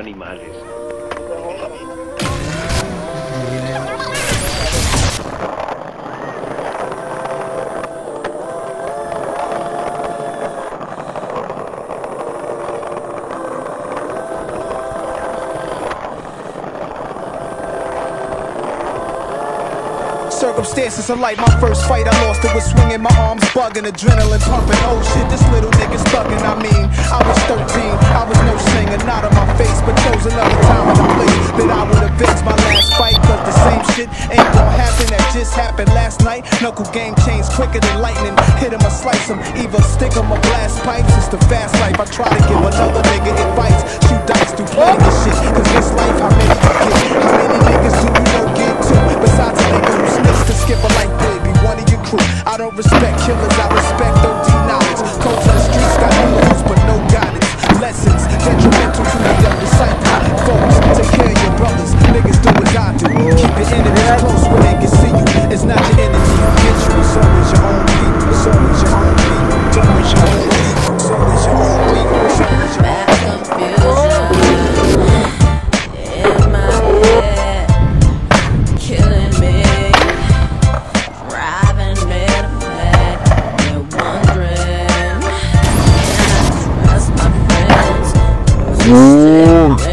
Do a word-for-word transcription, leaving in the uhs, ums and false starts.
animales. Circumstances are like my first fight, I lost it with swinging my arms, bugging, adrenaline pumping. Oh shit, this little nigga's thugging. I mean, I was thirteen, I was no singer, not on my face, but chose another time and a place that I would avenge my last fight. Cause the same shit ain't gonna happen that just happened last night. Knuckle game changed quicker than lightning. Hit him or slice him, either stick him or blast pipes. It's the fast life, I try to give another nigga advice. Shoot dice through plenty of shit, cause this life, how many you get? How many niggas do you know get to? Besides a nigga who snitched to skip a life, baby, one of your crew. I don't respect killers, I respect O D knowledge. Cold to the streets, got no rules but no guidance. Lessons, detrimental to the young disciple. Folks, take care of your brothers, niggas do what I do. Keep your enemies close where they can see you. It's not your enemy who gets you, it's always your own people. It's always your own people. It's always your own people. It's always your own people. It's always your own Ooh.